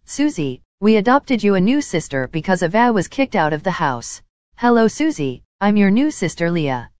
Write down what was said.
Susie, we adopted you a new sister because Ava was kicked out of the house. Hello Susie, I'm your new sister Leah.